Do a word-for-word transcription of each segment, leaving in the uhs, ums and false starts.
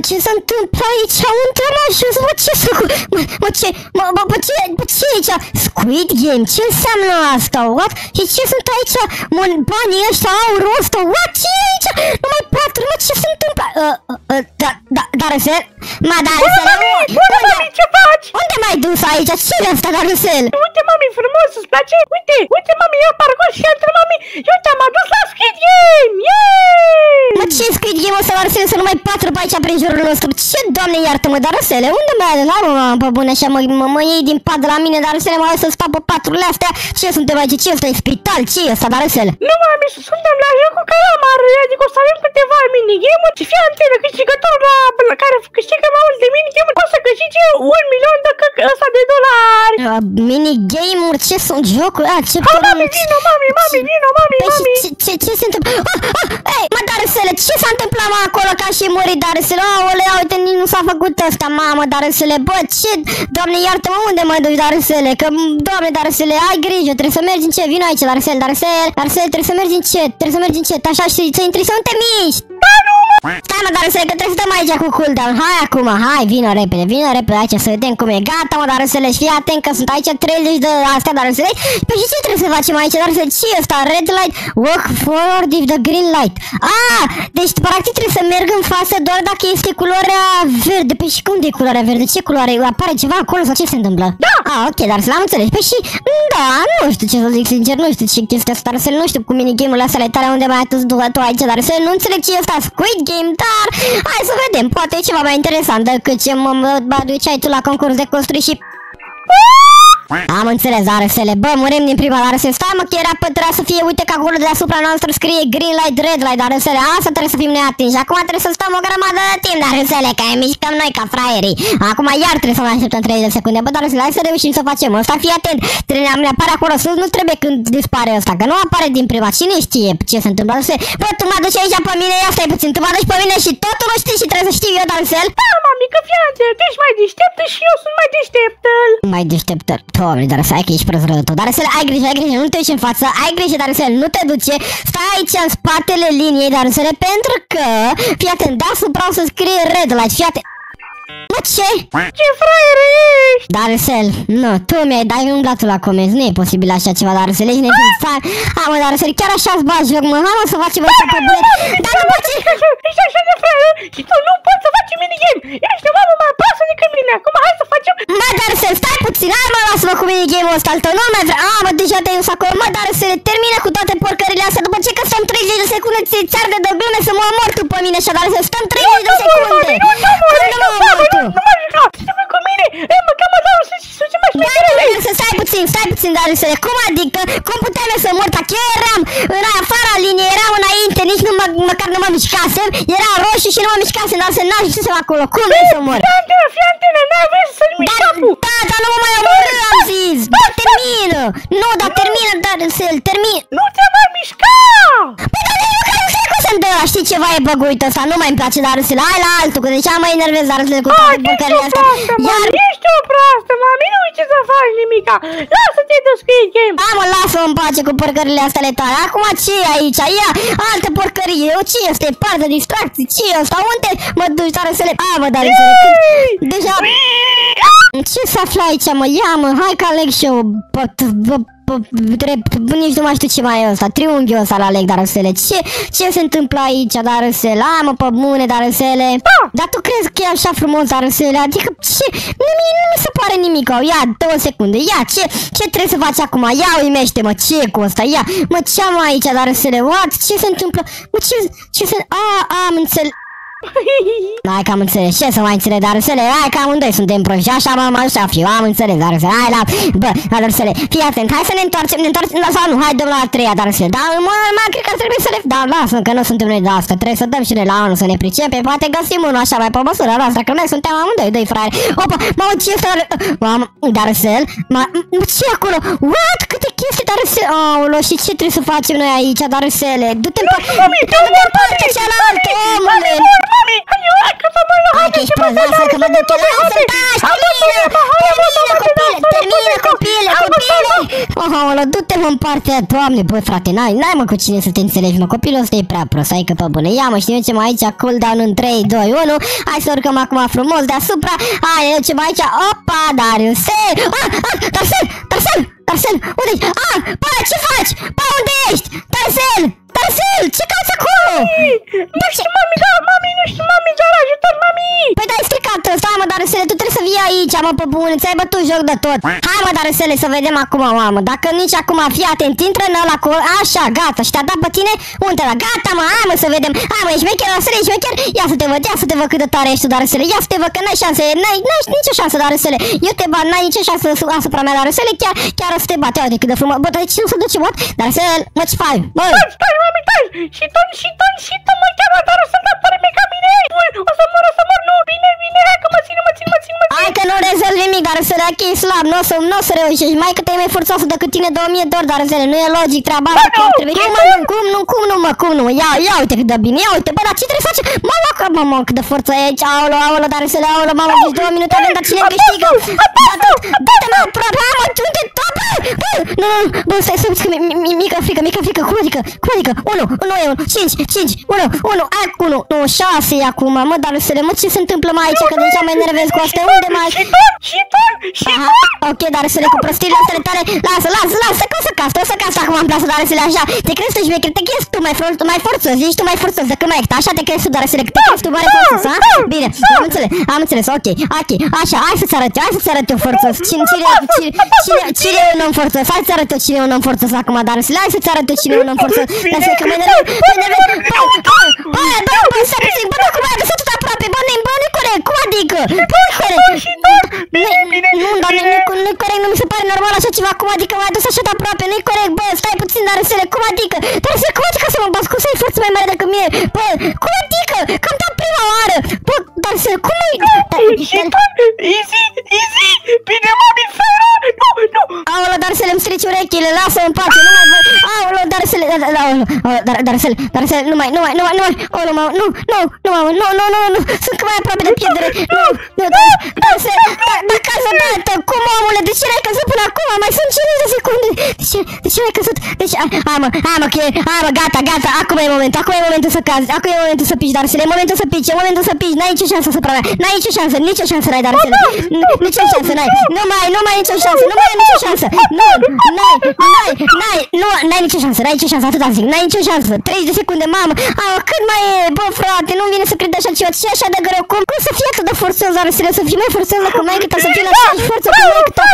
ce se întâmplă aici? Unde am ajuns? Mă, ce să... Mă, mă, ce... Mă, mă, mă, ce... Mă, ce e aici? Squid Game? Ce înseamnă asta? What? Și ce sunt aici? Mă, banii ăștia, aurul ăsta? What? Ce e aici? Numai patru, mă, ce se întâmplă? Uh, uh, da, da, Darusel? Ma, Darusel? Bună, mami! Bună, mami, ce faci? Unde m-ai dus aici? Ce e asta, Darusel? Uite, mami, frumos, îți place? Uite, uite, mami, ia parcurs și intră, mami. Eu te-am adus la Squid Game! Yay! Mă, ce Squid Game o să Darusel? Să numai patru pe aici prin jurul nostru. Ce, Doamne, iartă-mă, Darusele? Unde m-ai adus? Hai, mă, pe bune, așa, mă, mă, mă iei din pat de la mine, Darusele, mă, să stau pe paturile astea. Ce suntem aici? Ce ăsta e spital? Ce e ăsta, Darusel? Nu, mami, suntem la jocul Calamar, adică o să avem câteva minigame-uri și fii antenă, câștigătorul la, la care câștigă mai mult de minigame-uri o să câștige un milion de căcă ăsta de dolari. Uh, minigame-uri? Ce sunt jocuri? Ah, ce... Ha, mami, vino, mami, mami, vino, mami, Păi mami. ce, ce, ce se întâmplă? Ah, ah, ei, mă, Darusele, ce s-a întâmplat, mă, acolo ca și murit, Darusele? Aolea, uite, nici nu s-a făcut ăsta, mamă, Darusele. Bă, ce... Doamne, iartă-mă, unde mă duci, Darusele? Că, Doamne, Darusele, ai grijă, trebuie să mergi încet. Vino aici, Darusele, Darusele, Darusele, trebuie să mergi încet, trebuie să mergi încet, așa, și să intri, să nu te miști. Stai, mă, Darusele, că trebuie să stăm aici cu cooldown. Hai acum, hai, vino repede, vino repede aici să vedem cum e. Gata, mă, Darusele, și fii atent că sunt aici treizeci de astea, Darusele. Păi și ce trebuie să facem aici, Darusele? Ce e ăsta? Red light, walk forward with the green light. Ah, deci practic trebuie să merg în față doar dacă este culoarea verde. Păi și cum de culoarea verde? Ce culoare? Apare ceva acolo sau ce se întâmplă? Da! Ah, ok, Darusele, am înțeles. Păi și, da, nu știu ce să zic sincer, nu știu ce chestia asta, Darusele, nu știu cu minigame-urile astea tale unde mai atât tu aici, Darusele, nu înțeleg ce e asta, Squid Game, dar hai să vedem, poate e ceva mai interesant decât ce mă aduceai tu la concurs de construi și... Am înțeles, Darusele, bă, murim din prima, Darusele, stai, mă, că era pe trebuia să fie, uite că acolo deasupra noastră scrie green light, red light, Darusele, asta trebuie să fim neatinși, acum trebuie să stăm o grămadă de timp, Darusele, că ne mișcăm noi ca fraierii, acum iar trebuie să mai așteptăm treizeci de secunde, bă, Darusele, hai să reușim să facem ăsta, fii atent, ne apare acolo sus, nu trebuie când dispare ăsta, că nu apare din prima, cine știe ce se întâmplă, Darusele, bă, tu mă aduci aici pe mine, ia stai puțin, tu mă aduci pe mine și totul nu știi și trebuie să știu eu, Darusele. Da, mami, că fii atent, tu ești mai deșteaptă și eu sunt mai deșteaptă. Mai deșteptă, Doamne, Darusele, ai că ești prost rău tu, Darusele, ai grijă, ai grijă, nu te duci în față, ai grijă, Darusele, nu te duce, stai aici în spatele liniei, Darusele, pentru că, fii atent, deasupra o să scrie red light, fii atent. Mă, ce? Ce fraier ești? Darusel, nu, tu mi-ai dat umblatul la comenzi, nu e posibil așa ceva, Darusel, ești neființat. Hai, mă, Darusel, chiar așa-ți bagi joc, mă, hai, mă, să facem asta pe bune. Dar nu poți... Ești așa de fraier și tu nu poți să faci minigame. Ești o mamă mai pasă decât mine, acum hai să facem... Mă, Darusel, stai puțin, hai, mă, lasă-mă cu minigame-ul ăsta al tău, nu mai vrea... A, mă, deja te-ai dus acolo, mă, Darusel, termină cu toate porcările astea, după ce că stăm treizeci de secunde, ți-ți arde de glume să mă omor tu pe mine, așa, Darusel, stăm treizeci de secunde. Nu mă juca, stai cu mine, mă cheamă Darusel și sunt ce mai șmecherele. Darusel, stai puțin, stai puțin, Darusel, cum adică, cum puteam eu să mor, dacă eu eram în afara liniei, eram înainte, nici nu mă, măcar nu mă mișcasem, era roșu și nu mă mișcasem, Darusel, n-am ce să fac acolo, cum vrei să mor? Fii antenă, fii antenă, n-ai voie să-ți miști capul. Da, dar nu mă mai omorâ, am zis, dar termină, nu, dar termină, Darusel, termină. Nu te mai mișca! Păi, dar nu care nu știu cum se întâmplă, știi ceva e băguit ăsta, nu mai îmi place, Darusel, hai la altul, că deja mă enervez, Darusel, cu toate bucările astea. Iar ești o proastă, mami, nu uiți să faci nimica. Lasă-te de Squid Game. Da, mă, lasă-mă în pace cu porcările astea ale tale. Acum ce e aici? Ia, altă porcărie. Eu ce este? Par de distracții. Ce e ăsta? Unde mă duci, Darusele? A, mă, Darusele, cât... Deja... Ce să află aici, mă? Ia, mă, hai că aleg și eu. Nici nu mai știu ce mai e ăsta. Triunghiul ăsta l-aleg, Darusele. Ce, ce se întâmplă aici, Darusele? Hai, mă, pe bune, Darusele. Dar tu crezi că e așa frumos, Darusele? Adică ce? Mie nu mi se pare nimic. Ia, două secunde. Ia, ce, ce trebuie să faci acum? Ia, uimește-mă, ce e cu ăsta? Ia, mă, ce am aici, Darusele? What? Ce se întâmplă? Mă, ce, ce se... A, am înțeles. Hai că am înțeles, ce să mai înțeleg, Darusele? Hai că amândoi suntem proști, așa mă, mă, așa fiu, am înțeles, Darusele, hai la... Bă, Darusele, fii atent, hai să ne întoarcem, ne întoarcem, sau nu, hai dăm la a treia, Darusele, dar mă, mă, cred că trebuie să le... Da, lasă, că nu suntem noi de asta, trebuie să dăm și noi la unul, să ne pricepem, poate găsim unul așa mai pe măsura noastră, că noi suntem amândoi, doi fraieri. Opa, mă, ce este, mamă, Darusel, mă, ce acolo? What? Câte chestii, Darusele? Aolo, și ce trebuie să facem noi aici, Darusele? Du-te în partea cealaltă, omule! Hai că ești prost, lasă că mă duc eu, lasă, taci, termină, termină, copile, termină, copile, copile. Aolo, du-te mă în partea, Doamne, bă, frate, n-ai, n-ai mă cu cine să te înțelegi, mă, copilul ăsta e prea prost, hai că pe bune. Ia mă, și ne ducem aici, cooldown în trei, doi, unu, hai să urcăm acum frumos deasupra, hai, ne ducem aici, opa, Darusel, ah, ah, Darusel, Darusel, Darusel, unde-i? Ah, bă, ce faci? Bă, unde ești? Darusel, Darusel, ce cauți acolo? Nu știu, mami, da, mami, nu știu, mami, doar ajutor, mami! Păi dai stricat, stai mă, Darusele, tu trebuie să vii aici, mă, pe bune, ți-ai bătut joc de tot. Hai mă, Darusele, să vedem acum, mamă, dacă nici acum, fii atent, intră în ăla cu... Așa, gata, și te-a dat pe tine? Unde la? Gata, mă, hai mă, să vedem. Hai mă, ești mecher, Darusele, ești mecher? Ia să te văd, ia să te văd cât de tare ești tu, Darusele, ia să te văd, că n-ai șanse, n-ai, n-ai nicio șansă, Darusele. Eu te bat, n-ai nicio șansă asupra mea, Darusele, chiar, chiar o să te bat, uite cât de frumos. Bă, dar de ce nu se duce, bot? Darusele, much five, bă. Stai, stai, mami, stai! Și tu, și tu, și tu mă cheamă, dar o să dau tare mica mine! O să mor, o să mor, nu, bine, bine, hai că mă ține, mă ține, mă ține, mă ține! Hai că nu rezolvi nimic, Darusele, aici e slab, nu o să, nu o să reușești, mai că te-ai mai forțoasă decât tine două mii de ori, Darusele, nu e logic treaba asta, cum trebuie, cum, mă, cum, nu, cum, nu, mă, cum, nu, ia, ia uite cât de bine, ia uite, bă, dar ce trebuie să faci? Mă, mă, că, mă, mă, cât de forță e aici, aolo, aolo, Darusele, aolo, mamă, deci două minute avem, dar cine câștigă? Dă-te, mă, aproape, hai, mă, unde, bă, bă, nu, nu, bă, stai, stai, stai, mică frică, mică frică, cum adică, cum adică, unu, unu, unu, cinci, cinci, unu, unu, ac, unu, nu, șase acum, mă, Darusele, mă, ce se întâmplă mai aici, că deja mă enervez cu astea, unde mai... Și tu, și tu, și tu! Ok, Darusele, cu prostiile astea tale, lasă, lasă, lasă, că o să castă, o să castă acum în plasă, Darusele, așa, te crezi tu șmecher, te crezi tu mai, mai forțos, ești tu mai forțos decât mai ecta, așa te crezi tu, Darusele, că te crezi tu mai forțos, ha? Bine, am înțeles, am înțeles, ok, ok, așa, hai să-ți arăt eu, hai să-ți arăt eu forțos, cine, cine, cine, cine e un om forțos, hai să-ți arăt eu cine e un om forțos acum, Darusele, hai să-ți arăt eu cine e un om forțos, Darusele, că mă enervez, mă enervez, bă, bă, bă, bă, bă, stai puțin, bă, cum ai adus tot aproape, bă, bă, nu-i corect, cum adică, bă, nu-i corect, nu, dar nu-i corect, nu mi se pare normal așa ceva, cum adică m-ai adus așa de aproape, nu-i corect, bă, stai puțin, Darusele, cum adică, Darusele, cum adică să mă bați, cum să ai forță mai mare decât mine, bă, cum adică, că am dat prima oară, bă, Darusele, cum e, și tu, easy, easy, bine, mami, ferul, nu, nu, aolo, Darusele, îmi strici urechile, lasă-o în pace, nu mai văd, aolo, Darusele, aolo, Darusele, Darusele, nu mai, nu mai, nu mai, nu mai, aolo, mamă, nu, nu, nu, mamă, nu, nu, nu, nu, sunt mai aproape de pierdere, nu, nu, Darusele, dar cază dată, cum, omule, de ce n-ai căzut până acum, mai sunt cincizeci de secunde, de ce, de ce n-ai căzut, de ce, hai mă, hai mă, că e, hai mă, gata, gata, acum e momentul, acum e momentul să cazi, acum e momentul să pici, Darusele, e momentul să pici, e momentul să pici, n-ai nicio șansă asupra mea, n-ai nicio șansă, nicio șansă n-ai, Darusele, nicio șansă n-ai, nu mai, nu mai ai nicio șansă, nu mai ai nicio șansă, nu, n-ai, n-ai, n-ai, nu, n-ai nicio șansă, n-ai nicio șansă, atâta zic, n-ai nicio șansă, treizeci de secunde, mamă, a, cât mai e, bă, frate, nu vine să cred așa ceva, ce așa de greu, cum, cum să fie atât de forțos, Darusele, să fii mai forțos decât mai cât să fie la aceeași forță cu mai cât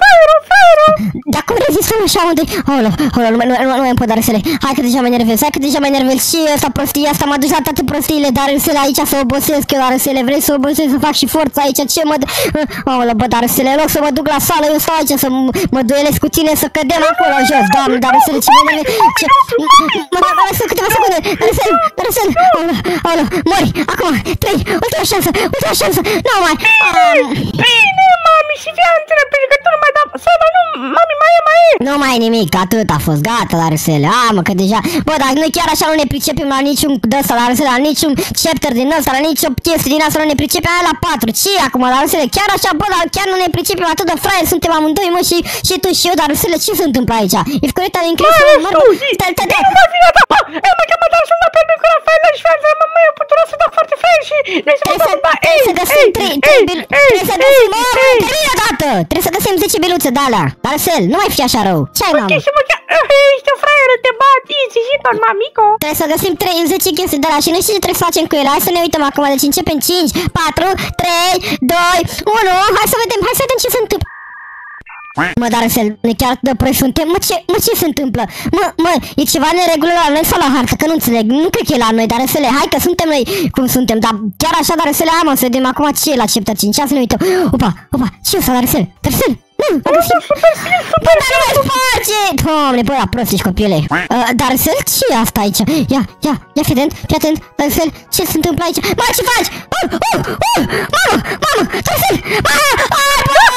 dar cum rezistăm așa unde, aolo, aolo, nu mai, nu, nu, nu mai pot, Darusele, hai că deja mă enervez, hai că deja mă enervez și ăsta prostia asta m-a dus la toate prostiile, Darusele, aici să obosesc eu, Darusele, vrei să obosesc, să fac și forța aici, ce mă, aolo, bă, Darusele, în loc să mă duc la sală, eu stau aici să mă duelesc cu tine, să cădem acolo jos, doamne, Darusele, ce mă enervez, ce, mă, mă, lăsă câteva secunde, Darusele, Darusele, aolo, aolo, mori, acum, trei, ultima șansă, ultima șansă, nu mai, bine, mami, și fii antrenă, pentru că tu nu mai dau, să mă, nu, mami, mai e, mai e. nu mai e nimic, atât a fost, gata, Darusele, a, mă, că deja, bă, dar noi chiar așa nu ne pricepem la niciun de-ăsta, Darusele, la niciun chapter din ăsta, la nicio chestie din asta, nu ne pricepem aia la patru, ce acum, Darusele, chiar așa, bă, dar chiar nu ne pricepem atât de fraieri, suntem amândoi, mă, și, și tu și eu, Darusele, ce se întâmplă aici? E corect, al incresul, mă, stai, stai, stai, mă, vine, da, bă, e, mă cheamă Darusele, dar pentru că Rafael și Franța, mă, mă, eu putura să dau foarte fraieri și noi să mă dau, trebuie să găsim trei, trebuie să găsim, mă, termină odată, trebuie să găsim zece biluțe de alea, Darusele, nu mai fi așa rău, ce ai, mamă? Ok, și mă cheamă, ești o fraieră, te bat, easy, și tot, mamico. Trebuie să găsim trei, zece chestii de alea și noi știi ce trebuie să facem cu ele, hai să ne uităm acum, deci începem cinci, patru, trei, doi, unu, hai să vedem, hai să vedem ce se întâmplă. Mă, Darusele, noi chiar de prost suntem, mă, ce, mă, ce se întâmplă? Mă, mă, e ceva neregulă la noi sau la hartă, că nu înțeleg, nu cred că e la noi, Darusele, hai că suntem noi cum suntem, dar chiar așa, Darusele, hai mă, să vedem acum ce e la chapter cinci, hai să ne uităm, opa, opa, ce e ăsta, Darusele, Darusele? Bă, dar nu mai face! Doamne, bă, la prost ești, copile. Uh, Darusele, ce e asta aici? Ia, ia, ia, fii atent, fii atent, Darusele, ce se întâmplă aici? Mă, ce faci? Uh, uh, uh, mamă, mamă, Darusele! Ah, ah,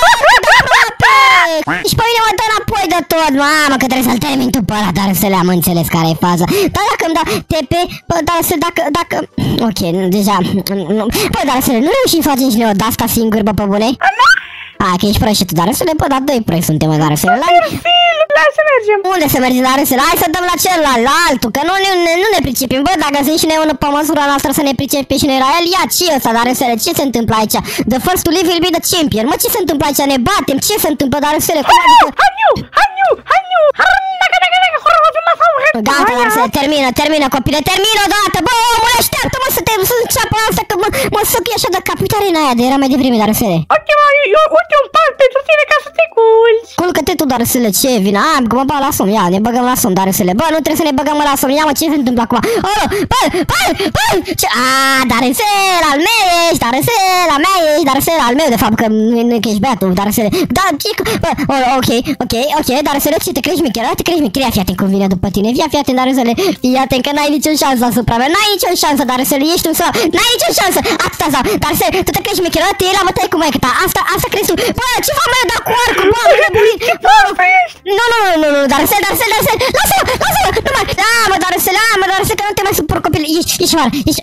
și pe mine mă dă înapoi de tot, mamă, că trebuie să-l termin tu pe ăla, Darusele, am înțeles care e faza. Dar dacă îmi dau T P, bă, Darusele, dacă, dacă... Ok, deja... Bă, Darusele, nu reușim să facem și noi o de-asta singur, bă, pe bune? Hai că ești prost și tu, Darusele, bă, dar doi proști suntem, mă, Darusele. Darusele, Hai să mergem. Unde să mergem, Darusele? Hai să dăm la celălalt, la altul, că nu, ne, nu ne pricepem. Bă, dacă sunt și noi unul pe măsura noastră să ne pricepem și noi la el, ia, ce e ăsta, Darusele? Ce se întâmplă aici? The first to live will be the champion. Mă, ce se întâmplă aici? Ne batem? Ce se întâmplă, Darusele? Cum adică? Haniu, haniu, haniu, Gata, Darusele, termină, termină, copile, termină odată. Bă, omule, așteaptă-mă să te să înceapă asta, că mă, mă suc așa de capitare în aia, de era mai devreme, Darusele. Ok, mami, eu, uite un pat pentru tine ca să te culci. Culcă-te tu, Darusele, ce vine? A, că mă bag la somn, ia, ne băgăm la somn, Darusele. Bă, nu trebuie să ne băgăm la somn, ia, mă, ce se întâmplă acum? Oh, bă, bă, bă, ce? A, Darusele, al meu ești, Darusele, al meu ești, Darusele, al meu, de fapt, că nu că ești beatul, Darusele. Da, ce, bă, oh, ok, ok, ok, Darusele, ce, te crezi micherea? Te crezi micherea? Fii atent cum vine după tine, fii atent, Darusele, fii atent că n-ai nicio șansă asupra mea, n-ai nicio șansă, Darusele, ești un său, n-ai nicio șansă, atâta sau, Darusele, tu te crezi micherea? Te iei la bătaie cu maică ta, asta, asta crezi tu, bă, ce fac mai dat cu arcul, bă, nebunit, nu, nu, nu, nu, nu, Darusele, Darusele, Darusele, lasă-mă, lasă-mă, nu mai, da, mă, Darusele, da, mă, Darusele, că nu te mai supăr, copile, ești, ești afară, ești...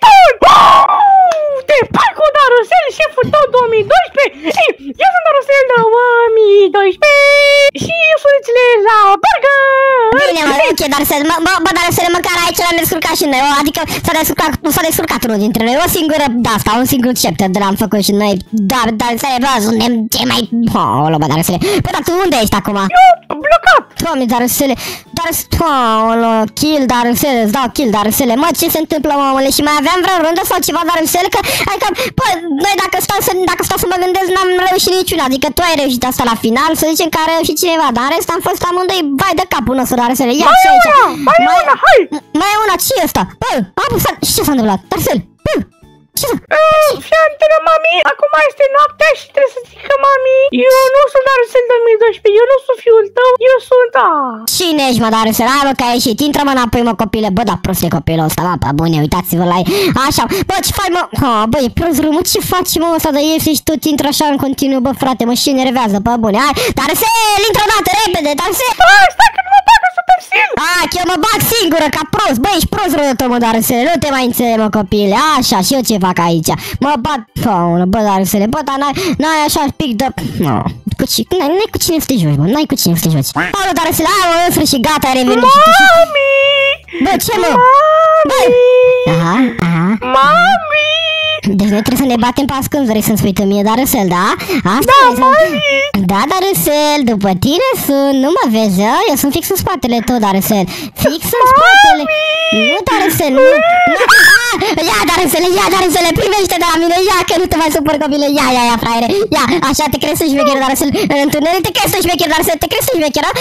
Te pai cu Darusele, șeful tău două mii doisprezece. Ei, eu sunt Darusele două mii doisprezece și eu sunt la burger. Bine, mă, ok, Darusele, mă, bă, Darusele, măcar aici l-am descurcat și noi, adică s-a descurcat, s-a descurcat unul dintre noi, o singură, da, asta, un singur chapter de l-am făcut și noi, da, Darusele, bă, suntem cei mai... Oh, bă, Darusele, păi, dar tu unde ești acum? Eu, blocat. Doamne, Darusele, Darusele, oh, kill, Darusele, îți dau kill, Darusele, mă, ce se întâmplă, omule, și mai aveam vreo rundă sau ceva, Darusele, că, adică, bă, noi dacă stau să, dacă stau să mă gândesc, n-am reușit niciuna, adică tu ai reușit asta la final, să zicem că a reușit cineva, dar în rest am fost amândoi, vai de capul nostru, Darusele, ia ce aici, mai e una, hai, mai e una, ce e asta, bă, a apăsat, și ce s-a întâmplat, Darusele, bă, ce s-a, fiantele, mami, acum este noaptea și trebuie să zic că, mami, eu nu sunt Darusele două mii doisprezece, eu nu sunt fiul tău, eu sunt, a. Cine ești, mă, Darusele? Hai, mă, că ai ieșit, intră, mă, înapoi, mă, copile, bă, da, prost e copilul ăsta, mă, pe bune, uitați-vă la ei, așa, bă, ce faci, mă, ha, bă, e prost rău, mă, ce faci, mă, ăsta de iese și tot intră așa în continuu, bă, frate, mă, și enervează, pe bune, hai, Darusele, intră odată, repede, Darusele, Stai, stai, că nu mă bagă super sil. a, că eu mă bag singură, ca prost, bă, ești prost rău, mă, Darusele, nu te mai înțeleg, mă, copile, așa, și eu ce fac aici, mă bat, bă, Darusele, bă, dar n-ai așa pic de, no, cu cine, n-ai cu cine să te joci, bă, n-ai cu cine să te joci, alo, Darusele, hai, mă, în sfârșit, gata, ai revenit și tu, Mami, bă, ce, mă, bă, aha, aha, mami. deci noi trebuie să ne batem pe ascuns, vrei să-mi spui tu mie, Darusel, da? Asta Da, vrei să... mami. Da, Darusel, după tine sunt, nu mă vezi, a? Eu sunt fix în spatele tău, Darusel, fix în spatele, nu, Darusel, nu, nu, a, ia, Darusel, ia, Darusel, privește de la mine, ia, că nu te mai supăr, copile, ia, ia, ia, fraiere, ia, așa, te crezi să-și șmecher, Darusel, în întuneric, te crezi să-și șmecher, Darusel, te crezi să-și șmecher, a?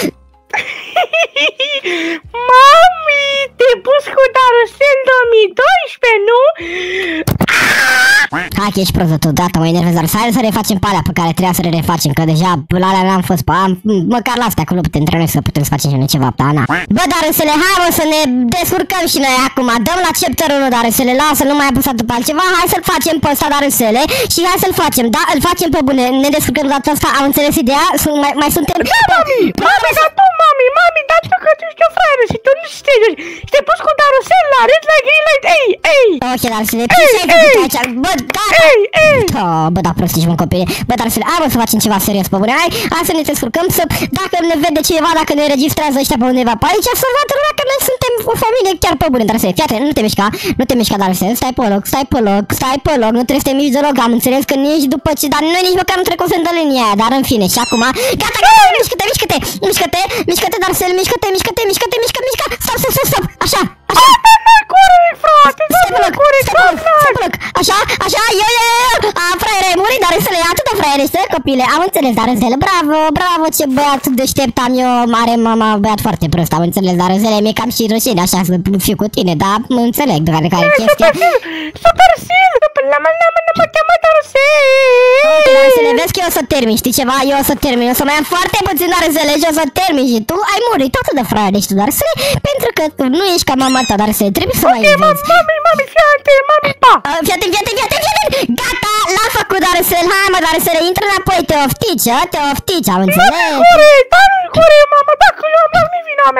Mami, te pus cu Darusele două mii doisprezece, nu? Hai că ești proză tu, gata, mă enervez, dar hai să refacem pe alea pe care trebuia să le refacem, că deja la alea n-am fost pe am, măcar la astea acolo putem între noi să putem să facem și noi ceva pe Ana. Bă, Darusele, hai, mă, să ne descurcăm și noi acum, dăm la chapter unu, Darusele, lasă, nu mai apăsat după altceva, hai să-l facem pe ăsta, Darusele, și hai să-l facem, da, îl facem pe bune, ne descurcăm data asta, am înțeles ideea, sunt, mai, mai suntem... Da, mami, mami, dar tu, mami, mami, dar tu că tu ești o fraiere și tu nu știi, și te pus cu Darusele la red light, green light, ei, ei. Ok, Darusele, ce ai făcut aici? Bă, da, ei, ei. Oh, bă, da, prost ești, mă, copile. Bă, Darusele, hai, mă, să facem ceva serios, pe bune, hai, hai să ne descurcăm, să, dacă ne vede cineva, dacă ne registrează ăștia pe undeva pe aici, să vadă lumea că noi suntem o familie chiar pe bune, Darusele, fii atent, nu te mișca, nu te mișca, Darusele, stai pe loc, stai pe loc, stai pe loc, nu trebuie să te miști deloc, am înțeles că nici după ce, dar noi nici măcar nu trecem în linia aia, dar în fine, și acum, gata, gata, mișcă-te, mișcă-te, mișcă-te, mișcă-te, Darusele, mișcă-te, mișcă-te, mișcă-te, mișcă, mișcă, stop, stop, stop, stop, așa, așa. Corect, frate, Stai pe loc, stai pe loc, stai pe loc, așa, așa, eu, eu, eu, a, fraiere, ai murit, Darusele, atât de fraiere, stai, copile, am înțeles, Darusele, bravo, bravo, ce băiat deștept am eu, mare mama, băiat foarte prost, am înțeles, Darusele, mi-e cam și rușine, așa, să fiu cu tine, dar înțeleg de care, care e chestia. Super sil, la mă, la mă, la mă, cheamă Darusele. Ok, Darusele, vezi că eu o să termin, știi ceva, eu o să termin, o să mai am foarte puțin, Darusele, și o să termin și tu ai murit atât de fraiere și tu, Darusele, pentru că tu nu ești ca mama ta, Darusele, trebuie să mai înveți. Ok, mami, mami, fiate, mami, pa. Fii atent, fii atent, fii atent, fii atent, gata, l-am făcut, Darusele, hai, mă, Darusele, intră înapoi, te oftici, te oftici, am înțeles? Nu-i corect, dar nu-i corect, mama, dacă eu am dat, nu-i vina mea.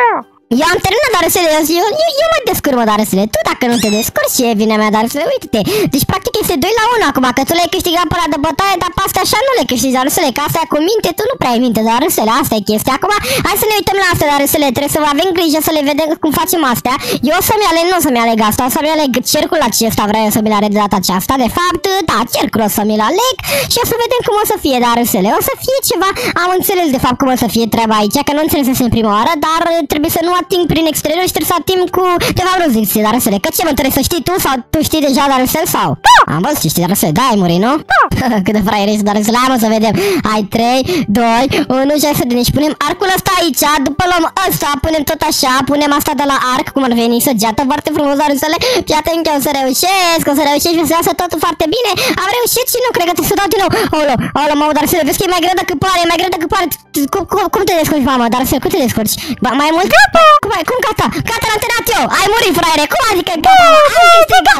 Eu am terminat, Darusele, eu, eu, eu, eu mă descurc, mă, Darusele. Tu dacă nu te descurci, ce e vina mea, Darusele? Uite-te. Deci practic este doi la unu acum, că tu le-ai câștigat pe ăla de bătaie, dar pe astea așa nu le câștigi, Darusele, că astea cu minte, tu nu prea ai minte, Darusele, asta e chestia. Acum, hai să ne uităm la astea, Darusele, trebuie să avem grijă să le vedem cum facem astea. Eu o să-mi aleg, nu o să-mi aleg asta, o să-mi aleg cercul acesta, vreau eu să mi-l aleg de data aceasta. De fapt, da, cercul o să mi-l aleg și o să vedem cum o să fie, Darusele. O să fie ceva, am înțeles de fapt cum o să fie treaba aici, că nu înțelesem prima oară, dar trebuie să nu ating prin exterior și trebuie să ating cu, de fapt, nu zic, Darusele, că ce mă trebuie să știi tu sau tu știi deja, Darusele, sau? Da! Am văzut ce știi, Darusele, da, ai murit, nu? Da! Cât de fraier ești, Darusele, hai mă să vedem. Hai, trei, doi, unu și hai să vedem. Și punem arcul ăsta aici, după luăm ăsta, punem tot așa, punem asta de la arc, cum ar veni, săgeată, foarte frumos, Darusele. Fii atent că o să reușesc, o să reușești, o să iasă totul foarte bine. Am reușit și nu cred că trebuie să dau din nou. Olo, olo, mă, Darusele, vezi că e mai greu decât pare, e mai greu decât pare. Cum, cum, cum te descurci, mamă, Darusele, cum te descurci? Ba, mai mult? Gata! Cum, ai, cum gata? Gata, l-am terminat eu! Ai murit, fraiere! Cum adică gata? Ai câștigat!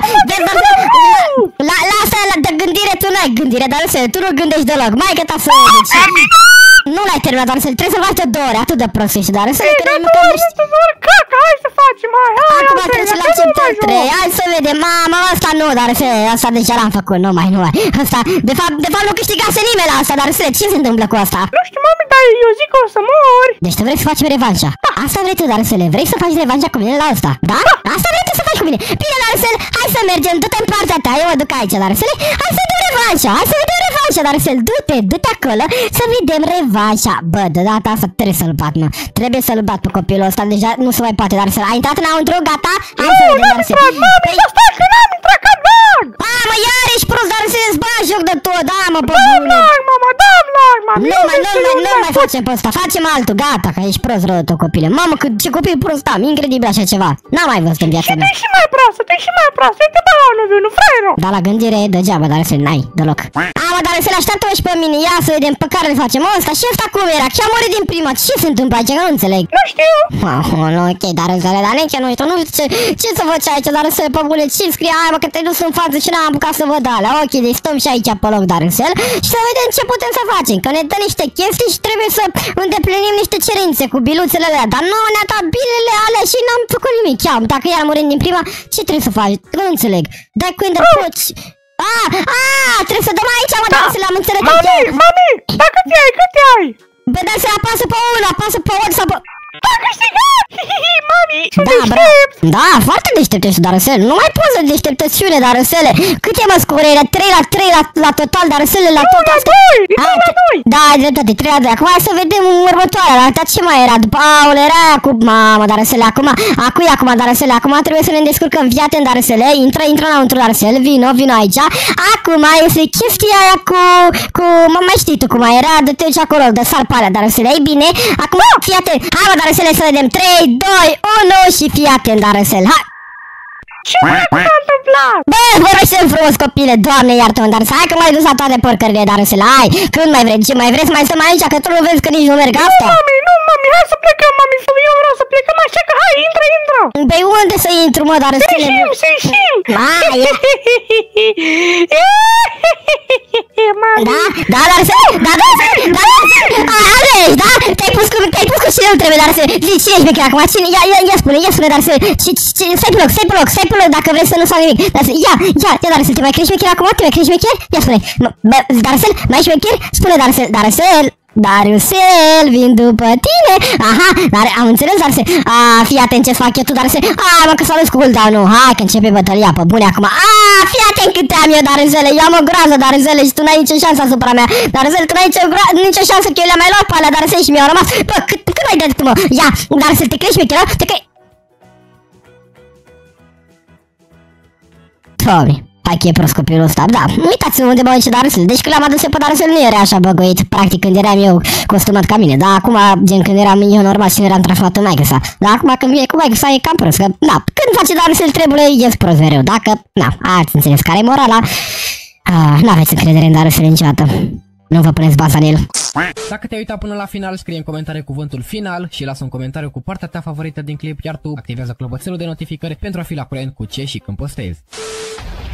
La, la asta la de gândire tu n-ai gândire, Darusele, tu nu gândești deloc. Mai că ta să deci, nu l-ai terminat, Darusele, trebuie să faci de două ori, atât de prost ești, Darusele, că nu gândești. Caca, hai să facem, hai, hai, acum trebuie să-l acceptăm trei, hai să vedem, mamă, ăsta nu, Darusele, asta deja l-am făcut, nu mai, nu mai. Asta, de fapt, de fapt nu câștigase nimeni la asta, Darusele, ce se întâmplă cu asta? Nu știu, mami, dar eu zic că o să mori. Deci tu vrei să facem revanșa? Da. Asta vrei tu, Darusele, vrei să faci revanșa cu mine la asta? Da? Asta vrei tu să faci cu mine. Bine, Darusele, hai să mergem, du-te în partea ta, eu mă duc aici, Darusele. Hai să vedem revanșa, hai să vedem revanșa, Darusele, du-te, du-te acolo, să vedem revanșa. Bă, de data asta trebuie să-l bat, mă. Trebuie să-l bat pe copilul ăsta, deja nu se mai poate, Darusele. Ai intrat înăuntru, gata? Hai să vedem, Darusele. Nu, n-am intrat, mami, să stai că n-am intrat, că lag! A, mă, iar ești prost, Darusele, îți bagi joc de tot, da, mă, bă, dăm lag, mama, dăm lag, mami. Nu mai, nu mai, nu mai facem pe ăsta, facem altul, gata, că ești prost rău tău, copile. Mamă, cât ce copil prost am, incredibil așa ceva. N-am mai văzut în viața mea. Și tu și mai proastă, tu și mai proastă, uite bă, nu viu, nu fraierul. Dar la gândire e degeaba, Darusele, n-ai deloc. A, mă, Darusele, așteaptă-mă și pe mine, ia să vedem pe care le facem. Ăsta și ăsta cum era, că a murit din prima, ce se întâmplă aici, că nu înțeleg. Nu știu. Oh, nu, ok, Darusele, dar nici nu știu, nu știu ce, ce să faci aici, Darusele, pe bune, ce scrie, hai mă, că te dus în față și n-am apucat să văd alea. Ok, deci stăm și aici pe loc, Darusele, și să vedem ce putem să facem, că ne dă niște chestii și trebuie să îndeplinim niște cerințe cu biluțele alea, dar nouă ne-a dat bilele alea și n-am făcut nimic. Ia, dacă iar murim din prima, ce trebuie să faci? Nu înțeleg. Dai cu ender poți. A, a, trebuie să dăm aici, mă, Darusele, am înțeles. Mami, mami, da cât ai, cât ai? Bă, Darusele, apasă pe unu, apasă pe unu sau pe... Da, câștigat! Hihihi, mami, sunt da, deștept! Da, foarte deștept ești, Darusele. Nu mai poți să deșteptățiune, Darusele. Cât e, mă, scurerea? trei la trei la, la total, Darusele, la total. la doi, doi la doi. Da, ai dreptate, trei la doi. Acum hai să vedem următoarea. La asta ce mai era? După, aule, era aia cu... Mamă, Darusele, acum, acu e acum, Darusele. Acum trebuie să ne descurcăm. Fii atent, Darusele. Intră, intră înăuntru, Darusele. Vino, vino aici. Acum este chestia aia cu... cu... Mă, mai știi tu cum mai era? Dă-te aici acolo, de salparea, Darusele. Ei bine, acum, fii atent. Hai, mă, Darusele, să vedem. trei, doi, unu și fii atent, Darusele. Hai! Ce s-a întâmplat? Bă, vorbește frumos, copile, Doamne iartă-mă, Darusele. Hai că mai dus la toate porcările, Darusele. Hai, când mai vrei? Ce mai vrei să mai stăm aici? Că tu nu vezi că nici nu merg asta? Nu, mami, nu, mami, hai să plecăm, mami, eu vreau să plecăm așa că hai, intră, intră. Păi unde să intru, mă, Darusele? Să ieșim, să ieșim. Hai, mami. Da, da, Darusele, da, Darusele, da, Darusele. Alegi, da? Te-ai pus cu, te-ai pus cu cine nu trebuie, Darusele. Zici, cine ești becher acum? Cine? Ia, ia, ia spune, ia spune, Darusele. Stai pe loc, stai pe loc, stai pe loc, dacă vrei să nu fac nimic. Darusele, ia, ia, ia, Darusele, te mai crești becher acum? Te mai crești becher? Ia spune. Darusele, mai ești becher? Spune, Darusele, Darusele. Darusele, vin după tine. Aha, dar am înțeles, Darusele. A, fii atent ce fac eu tu, Darusele. A, mă, că s-a dus cu cooldown-ul. Hai că începe bătălia pe bune acum. A, fii atent cât am eu, Darusele. Eu am o groază, Darusele, și tu n-ai nicio șansă asupra mea. Darusele, tu n-ai nicio, nicio șansă că eu le-am mai luat pe alea, Darusele, și mi-au rămas. Bă, cât, cât mai dă tu, mă? Ia, Darusele, te crești pe te crești. Doamne. Hai că e prost copilul ăsta, da, uitați-vă unde mă duce Darusele. Deci când l-am adus eu pe Darusele nu era așa băgoit, practic când eram eu costumat ca mine. Dar acum, gen când eram eu normal și nu eram transformat în maică sa. Dar acum când vine cu maică sa e cam prost, că, da, când face Darusele trebuie, ies prost mereu. Dacă, na, ați înțeles care e morala, ah, n-aveți încredere în Darusele niciodată. Nu vă puneți baza în el. Dacă te-ai uitat până la final, scrie în comentarii cuvântul final și lasă un comentariu cu partea ta favorită din clip, iar tu activează clopoțelul de notificări pentru a fi la curent cu ce și când postezi.